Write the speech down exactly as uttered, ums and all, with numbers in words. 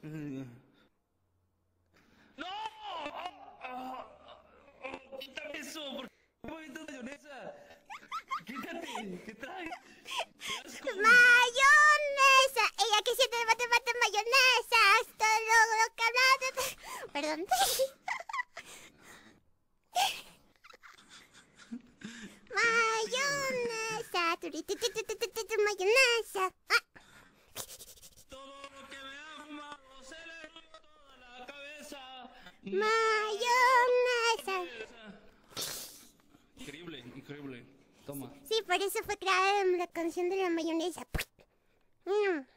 ¡No! ¡Quítame eso! ¿Por qué me avientas mayonesa? ¡Quítate! ¿Qué traes? ¡Mayonesa! Ella que siente mate mate mayonesa. Esto es lo que hablas. Perdón. Mayonesa. Mayonesa. Ah. Todo lo que me ha fumado se le dio toda la cabeza. Mayonesa. Increíble, increíble. Toma. Sí, por eso fue creada la canción de la mayonesa. Mm.